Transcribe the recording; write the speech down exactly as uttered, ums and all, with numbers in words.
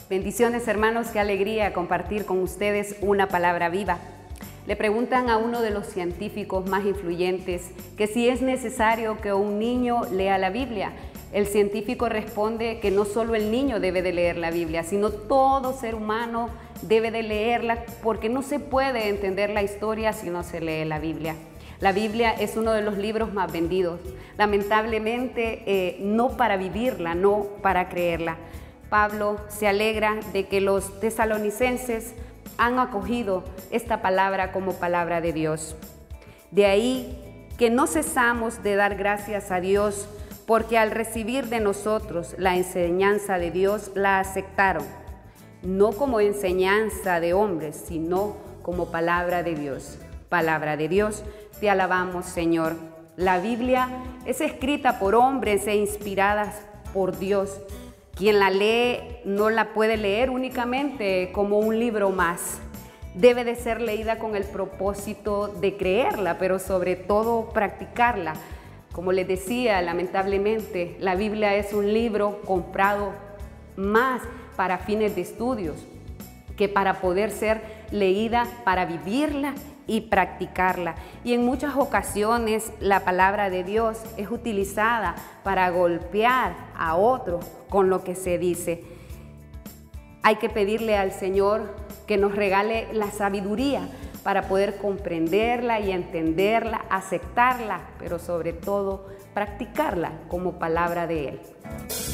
Bendiciones, hermanos, qué alegría compartir con ustedes una palabra viva. Le preguntan a uno de los científicos más influyentes que si es necesario que un niño lea la Biblia. El científico responde que no solo el niño debe de leer la Biblia, sino todo ser humano debe de leerla, porque no se puede entender la historia si no se lee la Biblia. La Biblia es uno de los libros más vendidos, lamentablemente eh, no para vivirla, no para creerla. Pablo se alegra de que los tesalonicenses han acogido esta palabra como palabra de Dios. De ahí que no cesamos de dar gracias a Dios, porque al recibir de nosotros la enseñanza de Dios, la aceptaron, no como enseñanza de hombres, sino como palabra de Dios. Palabra de Dios, te alabamos, Señor. La Biblia es escrita por hombres e inspiradas por Dios. Quien la lee no la puede leer únicamente como un libro más. Debe de ser leída con el propósito de creerla, pero sobre todo practicarla. Como les decía, lamentablemente, la Biblia es un libro comprado más para fines de estudios que para poder ser leída, para vivirla y practicarla. Y en muchas ocasiones la palabra de Dios es utilizada para golpear a otros con lo que se dice. Hay que pedirle al Señor que nos regale la sabiduría para poder comprenderla y entenderla, aceptarla, pero sobre todo practicarla como palabra de Él.